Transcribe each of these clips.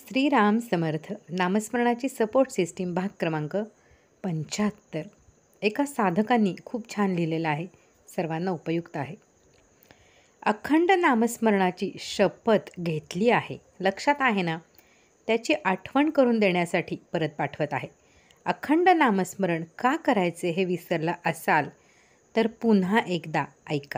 श्रीराम समर्थ नामस्मरणाची support system भाग क्रमांक 75 एका साधकांनी खूप छान लिहिलेलं आहे. सर्वांना उपयुक्त आहे. अखंड नामस्मरणाची शपथ घेतली आहे. लक्षात आहे ना? त्याची आठवण करून देण्यासाठी परत पाठवत आहे. अखंड नामस्मरण का करायचे हे विसरला असाल तर पुन्हा एकदा ऐका.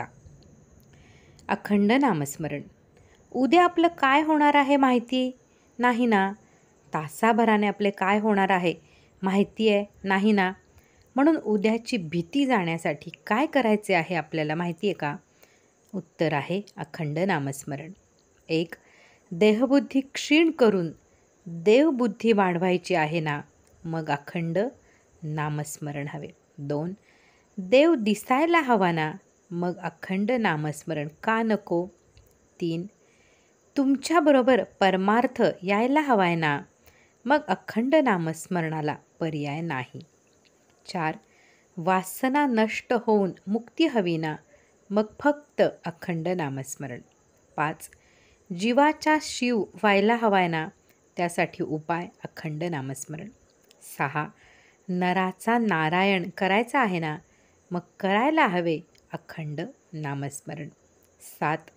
अखंड नामस्मरण. उद्या आपलं काय होणार आहे माहिती नाही ना? तासाभराने आपले काय होणार आहे माहिती आहे नाही ना? म्हणून उद्याची भीती जाण्यासाठी काय करायचे आहे आपल्याला माहिती आहे का? उत्तर आहे अखंड नामस्मरण. 1. देहबुद्धी क्षीण करून देवबुद्धी वाढवायची आहे ना? मग अखंड नामस्मरण हवे. 2. देव दिसायला हवा ना? मग अखंड नामस्मरण का नको? 3. तुमच्याबरोबर परमार्थ यायला हवाय ना? मग अखंड नामस्मरणाला पर्याय नाही. 4. वासना नष्ट होऊन मुक्ती हवी ना? मग फक्त अखंड नामस्मरण. 5. जीवाचा शिव व्हायला हवाय ना? त्यासाठी उपाय अखंड नामस्मरण. 6. नराचा नारायण करायचा आहे ना? मग करायला हवे अखंड नामस्मरण. 7.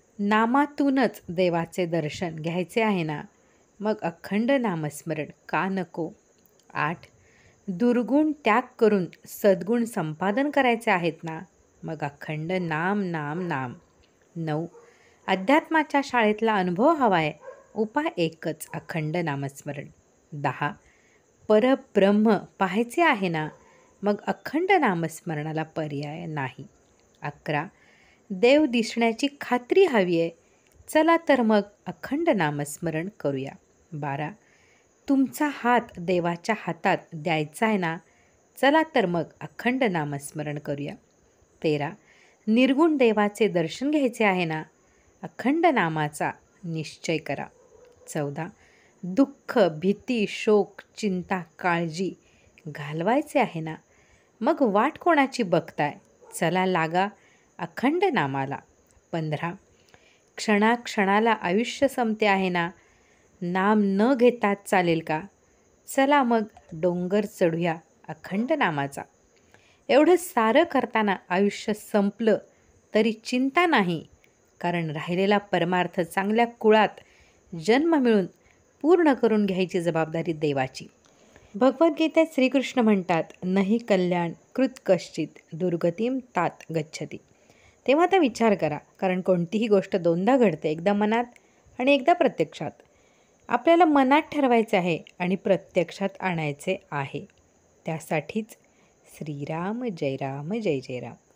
नामातूनच देवाचे दर्शन घ्यायचे आहे ना? मग अखंड नामस्मरण का नको? 8. दुर्गुण त्याग करून सद्गुण संपादन करायचे आहेत ना? मग अखंड नाम नाम नाम. 9. अध्यात्माच्या शाळेतला अनुभव हवाय. उपाय एकच अखंड नामस्मरण. 10. परब्रह्म पाहायचे आहे ना? मग अखंड नामस्मरणाला पर्याय नाही. 11. देव दिसण्याची खात्री हवी आहे. चला तर मग अखंड नामस्मरण करूया. 12. तुमचा हात देवाच्या हातात द्यायचा आहे ना? चला तर मग अखंड नामस्मरण करूया. 13. निर्गुण देवाचे दर्शन घ्यायचे आहे ना? अखंड नामाचा निश्चय करा. 14. दुःख, भीती, शोक, चिंता, काळजी घालवायचे आहे ना? मग वाट कोणाची बघताय? चला लागा अखंड नामाला. 15. क्षणाक्षणाला आयुष्य संपते आहे ना? नाम न घेताच चालेल का? चला मग डोंगर चढूया अखंड नामाचा. एवढं सारं करताना आयुष्य संपलं तरी चिंता नाही, कारण राहिलेला परमार्थ चांगल्या कुळात जन्म मिळून पूर्ण करून घ्यायची जबाबदारी देवाची. भगवद्गीतेत श्रीकृष्ण म्हणतात, नहि कल्याण कृत कश्चित दुर्गतीम तात गच्छती. तेव्हा आता विचार करा, कारण कोणतीही गोष्ट दोनदा घडते, एकदा मनात आणि एकदा प्रत्यक्षात. आपल्याला मनात ठरवायचे आहे आणि प्रत्यक्षात आणायचे आहे. त्यासाठीच श्रीराम जय राम जय जय राम.